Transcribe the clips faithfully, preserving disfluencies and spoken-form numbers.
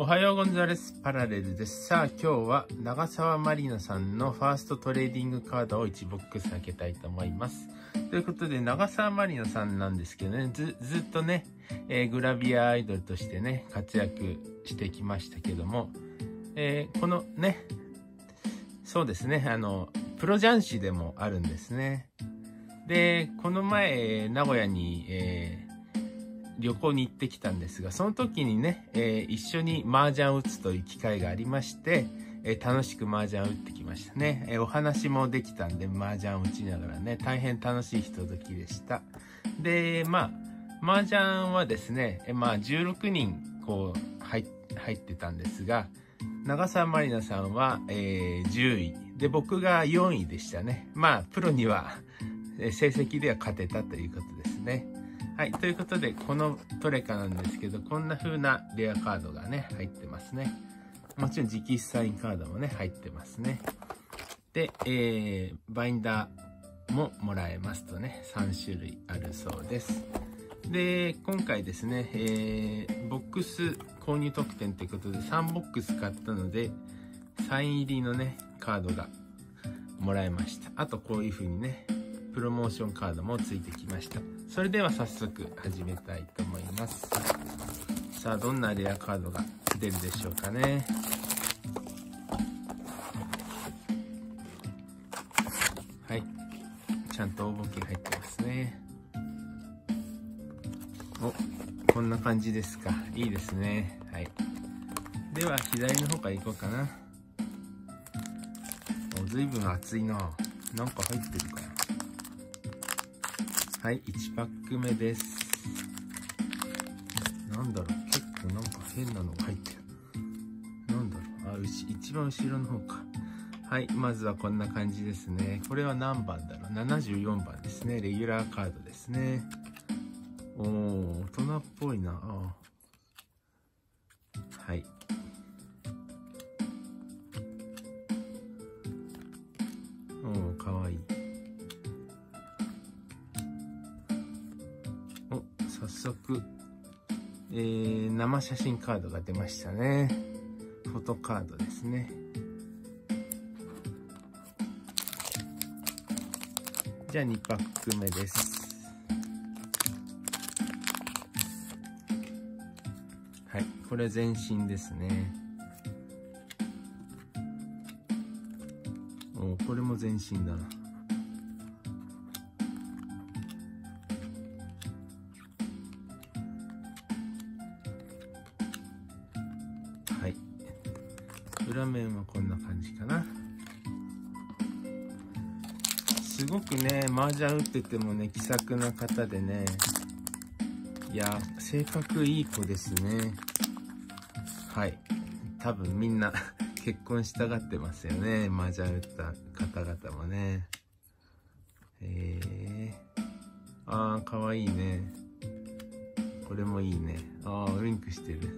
おはようございます。パラレルです。さあ、今日は長澤まりなさんのファーストトレーディングカードをいちボックス開けたいと思います。ということで、長澤まりなさんなんですけどね、ず、ずっとね、えー、グラビアアイドルとしてね、活躍してきましたけども、えー、このね、そうですね、あの、プロ雀士でもあるんですね。で、この前、名古屋に、えー旅行に行ってきたんですが、その時にね、えー、一緒に麻雀を打つという機会がありまして、えー、楽しく麻雀を打ってきましたね、えー、お話もできたんで麻雀を打ちながらね、大変楽しいひとときでした。で、まあ麻雀はですね、えー、まあじゅうろくにんこう 入, 入ってたんですが、長澤まりなさんは、えー、じゅういで、僕がよんいでしたね。まあプロには成績では勝てたということですね。はい。ということで、このトレカなんですけど、こんな風なレアカードがね、入ってますね。もちろん直筆サインカードもね、入ってますね。で、えー、バインダーももらえますとね、さんしゅるいあるそうです。で、今回ですね、えー、ボックス購入特典ということで、さんボックス買ったので、サイン入りのね、カードがもらえました。あと、こういう風にね、プロモーションカードもついてきました。それでは早速始めたいと思います。さあ、どんなレアカードが出るでしょうかね。はい。ちゃんと大ボケ入ってますね。お、こんな感じですか。いいですね。はい。では、左の方から行こうかな。お、随分厚いな。なんか入ってるかな。はい、いちパック目です。なんだろう、結構なんか変なのが入ってる。なんだろう、あ、うし一番後ろの方か。はい、まずはこんな感じですね。これは何番だろう、ななじゅうよんばんですね。レギュラーカードですね。おー、大人っぽいな。あ、はい。おー、かわいい。お、早速、えー、生写真カードが出ましたね。フォトカードですね。じゃあにパック目です。はい、これ全身ですね。お、これも全身だな。はい。裏面はこんな感じかな。すごくね、麻雀打っててもね、気さくな方でね、いや、性格いい子ですね。はい。多分みんな結婚したがってますよね。麻雀打った方々もね。えー。あー、かわいいね。これもいいね。あー、ウインクしてる。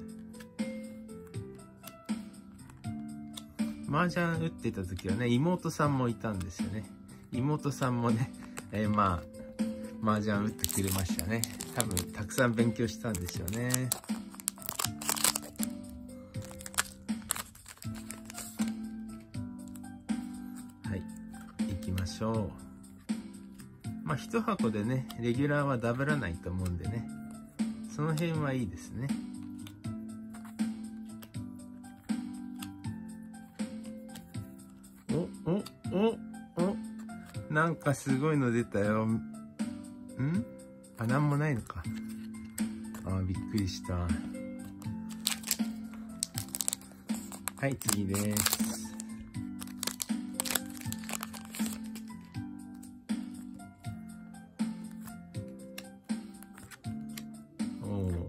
麻雀打ってた時はね、妹さんもいたんですよね。妹さんもね、えー、まあ、麻雀打ってくれましたね。多分、たくさん勉強したんでしょうね。はい、行きましょう。まあ、一箱でね、レギュラーはダブらないと思うんでね、その辺はいいですね。お、お、お、お、なんかすごいの出たよ。ん？あ、なんもないのか。あ、びっくりした。はい、次です。おお。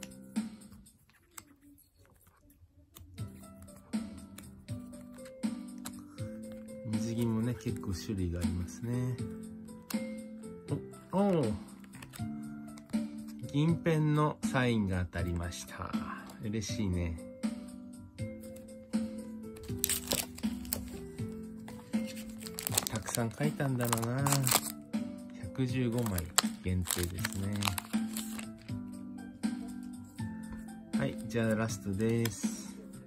水着もね、結構種類がありますね。お、おお。銀ペンのサインが当たりました。嬉しいね。たくさん書いたんだろうな。ひゃくじゅうごまい限定ですね。 はい、じゃあラストです。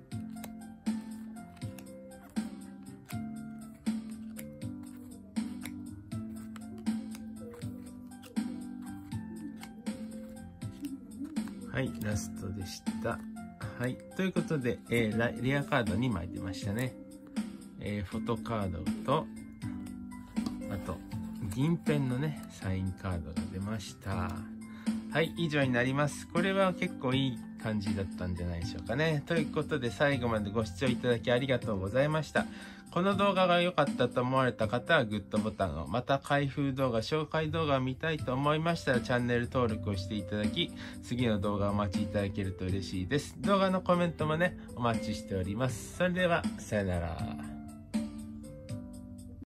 はい、ラストでした。はい、ということで、えー、レアカードにまい出ましたね。えー、フォトカードと、あと、銀ペンのね、サインカードが出ました。はい、以上になります。これは結構いい感じだったんじゃないでしょうかね。ということで、最後までご視聴いただきありがとうございました。この動画が良かったと思われた方はグッドボタンを、また開封動画、紹介動画を見たいと思いましたらチャンネル登録をしていただき、次の動画をお待ちいただけると嬉しいです。動画のコメントもね、お待ちしております。それでは、さよなら。